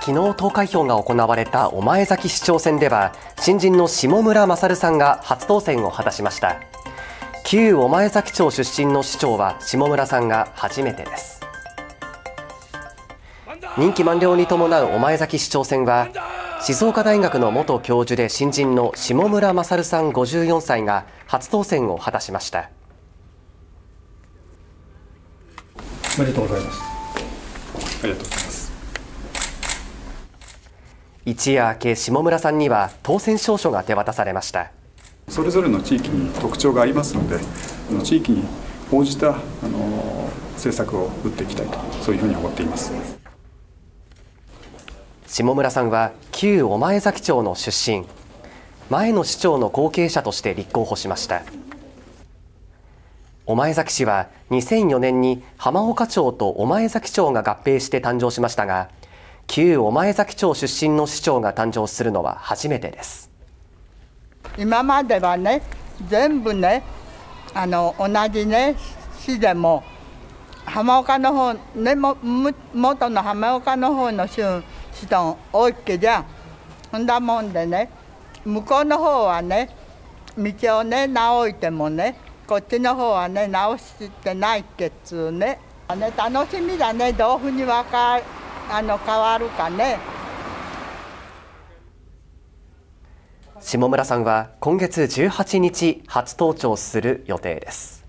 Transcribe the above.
昨日投開票が行われた御前崎市長選では、新人の下村勝さんが初当選を果たしました。旧御前崎町出身の市長は下村さんが初めてです。任期満了に伴う御前崎市長選は、静岡大学の元教授で新人の下村勝さん54歳が初当選を果たしました。 おめでとうございます。ありがとうございます。 一夜明け、下村さんには当選証書が手渡されました。 それぞれの地域に特徴がありますので、地域に応じた政策を打っていきたいと、そういうふうに思っています。 下村さんは旧御前崎町の出身、前の市長の後継者として立候補しました。御前崎市は2004年に浜岡町と御前崎町が合併して誕生しましたが、旧御前崎町出身の市長が誕生するのは初めてです。 今まではね、全部ね、同じね、市でも浜岡の方ね、元の浜岡の方の人多いけじゃん。そんなもんでね、向こうの方はね、道をね直いてもね、こっちの方はね直してないっけっつうね。楽しみだね、どういうふうに変わるかね。 下村さんは今月18日初登庁する予定です。